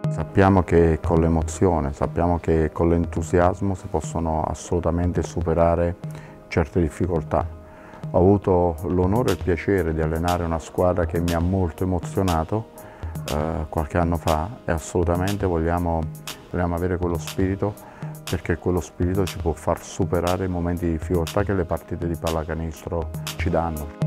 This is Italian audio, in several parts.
Sappiamo che con l'emozione, sappiamo che con l'entusiasmo si possono assolutamente superare certe difficoltà. Ho avuto l'onore e il piacere di allenare una squadra che mi ha molto emozionato qualche anno fa e assolutamente vogliamo avere quello spirito, perché quello spirito ci può far superare i momenti di difficoltà che le partite di pallacanestro ci danno.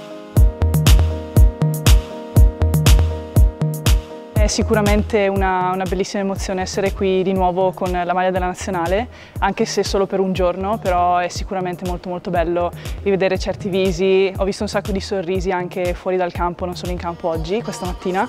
È sicuramente una bellissima emozione essere qui di nuovo con la maglia della nazionale, anche se solo per un giorno, però è sicuramente molto bello rivedere certi visi. Ho visto un sacco di sorrisi anche fuori dal campo, non solo in campo oggi, questa mattina.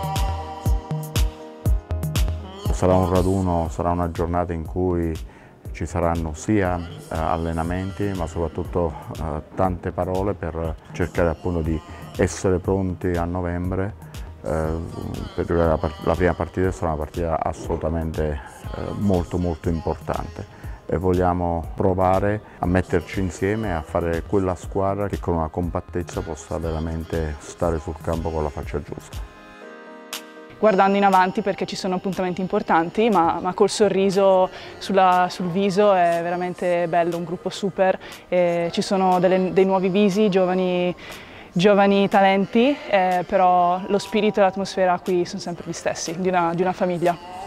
Sarà un raduno, sarà una giornata in cui ci saranno sia allenamenti ma soprattutto tante parole per cercare appunto di essere pronti a novembre. Perché la prima partita sarà una partita assolutamente molto importante e vogliamo provare a metterci insieme e a fare quella squadra che con una compattezza possa veramente stare sul campo con la faccia giusta. Guardando in avanti perché ci sono appuntamenti importanti, ma col sorriso sul viso è veramente bello, un gruppo super, ci sono dei nuovi visi, giovani talenti, però lo spirito e l'atmosfera qui sono sempre gli stessi, di una famiglia.